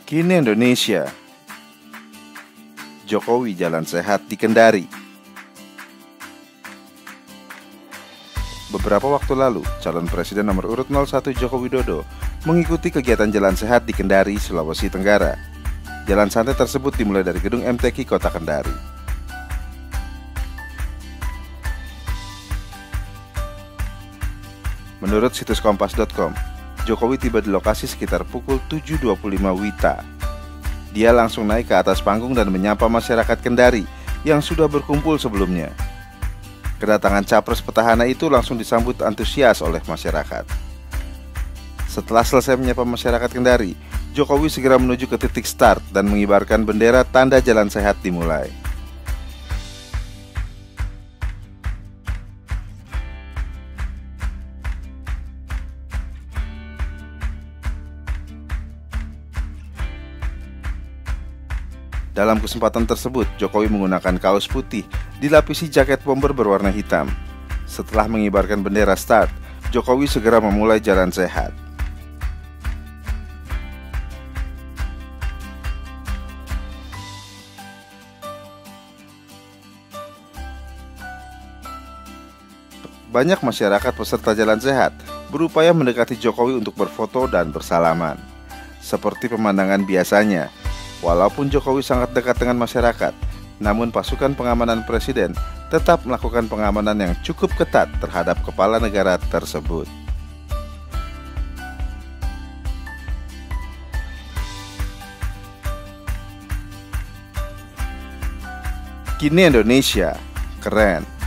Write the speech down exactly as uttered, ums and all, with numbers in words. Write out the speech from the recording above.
Kini Indonesia. Jokowi jalan sehat di Kendari. Beberapa waktu lalu, calon presiden nomor urut nol satu Joko Widodo mengikuti kegiatan jalan sehat di Kendari, Sulawesi Tenggara. Jalan santai tersebut dimulai dari gedung M T Q Kota Kendari. Menurut situs kompas titik com, Jokowi tiba di lokasi sekitar pukul tujuh dua puluh lima W I T A. Dia langsung naik ke atas panggung dan menyapa masyarakat Kendari yang sudah berkumpul sebelumnya. Kedatangan capres petahana itu langsung disambut antusias oleh masyarakat. Setelah selesai menyapa masyarakat Kendari, Jokowi segera menuju ke titik start dan mengibarkan bendera tanda jalan sehat dimulai. Dalam kesempatan tersebut, Jokowi menggunakan kaos putih dilapisi jaket bomber berwarna hitam. Setelah mengibarkan bendera start, Jokowi segera memulai jalan sehat. Banyak masyarakat peserta jalan sehat berupaya mendekati Jokowi untuk berfoto dan bersalaman. Seperti pemandangan biasanya, walaupun Jokowi sangat dekat dengan masyarakat, namun pasukan pengamanan presiden tetap melakukan pengamanan yang cukup ketat terhadap kepala negara tersebut. Kini Indonesia keren.